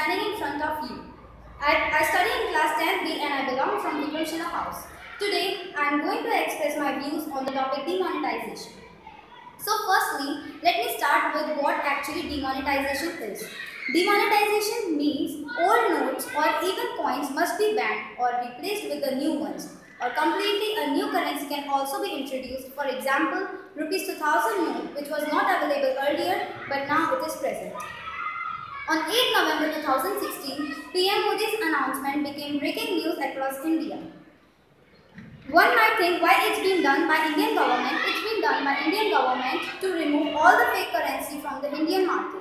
standing in front of you. I study in class 10B and I belong from Vikramshila House. Today, I am going to express my views on the topic demonetization. So firstly, let me start with what actually demonetization is. Demonetization means old notes or even coins must be banned or replaced with the new ones, or completely a new currency can also be introduced. For example, rupees 2000 note which was not available earlier but now it is present. On 8 November 2016, PM Modi's announcement became breaking news across India. One might think why it's been done by Indian government. It's been done by Indian government to remove all the fake currency from the Indian market.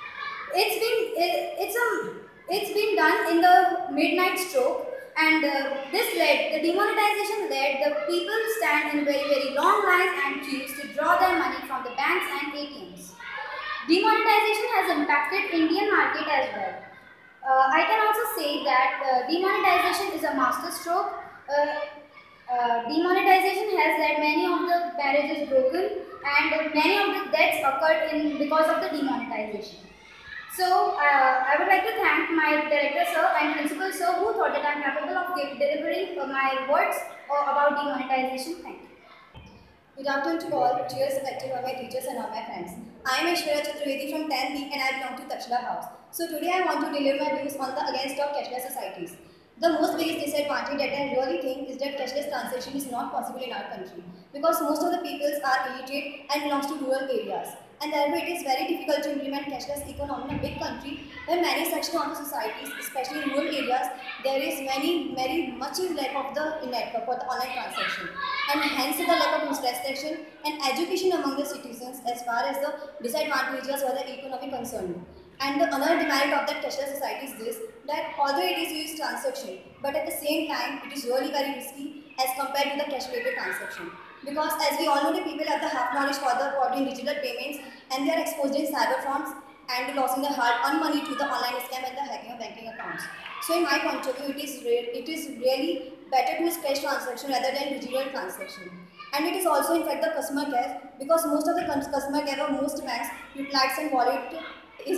It's been done in the midnight stroke, and the demonetization led the people stand in very long lines and queues to draw their money from the banks and ATMs. Demonetization has impacted Indian market as well. I can also say that demonetization is a master stroke. Demonetization has led many of the marriages broken and many of the deaths occurred because of the demonetization. So I would like to thank my director sir and principal sir who thought that I am capable of delivering my words about demonetization. Thank you. Good afternoon to all, dear respected all my teachers and all my friends. I am Aishwarya Chaturvedi from 10B and I belong to Takshila House. So today I want to deliver my views on the against of cashless societies. The most biggest disadvantage that I really think is that cashless transaction is not possible in our country because most of the peoples are illiterate and belongs to rural areas. And therefore it is very difficult to implement cashless economy in a big country where many sections of the societies, especially in rural areas, there is very much lack of the network for the online transaction. And hence the lack of infrastructure and education among the citizens as far as the disadvantages or the economic concern. And the another demerit of that cashless society is this, that although it is used transaction, but at the same time it is really very risky as compared to the cash paper transaction. Because as we all know, the people have the half knowledge for doing digital payments and they are exposed in cyber frauds and losing their hard-earned money to the online scam and the hacking of banking accounts. So in my point of view, it is really better to use cash transaction rather than digital transaction. And it is also in fact the customer care, because most of the customer care of most banks utilize and wallet is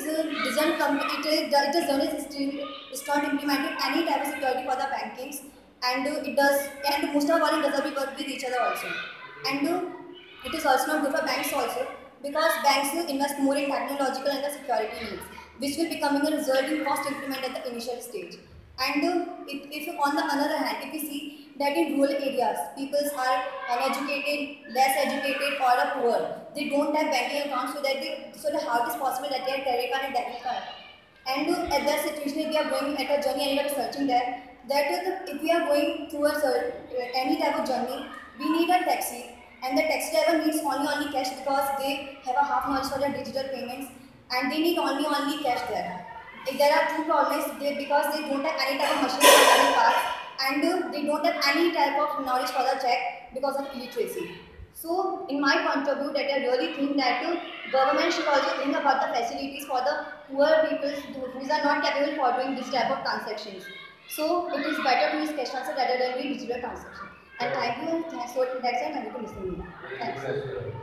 it's not implementing any type of security for the bankings, and most of wallet doesn't work with each other also. And it is also not good for banks also, because banks will invest more in technological and the security needs, which will becoming a result in cost increment at the initial stage. And if on the other hand, if we see that in rural areas, people are uneducated, less educated or poor, they don't have banking accounts, so how it is possible that they have credit card and debit card. And at that situation, if we are going at a journey and we are searching there, if we are going towards any type of journey, we need a taxi, and the taxi driver needs only cash because they have a half knowledge for their digital payments and they need only cash there. If there are two problems, because they don't have any type of machine for running parts, and they don't have any type of knowledge for the check because of illiteracy. So in my point of view, that I really think that government should also think about the facilities for the poor people who are not capable for doing this type of transactions. So it is better to use cash transfer rather than digital transaction. And thank you, and thanks for listening. Thanks.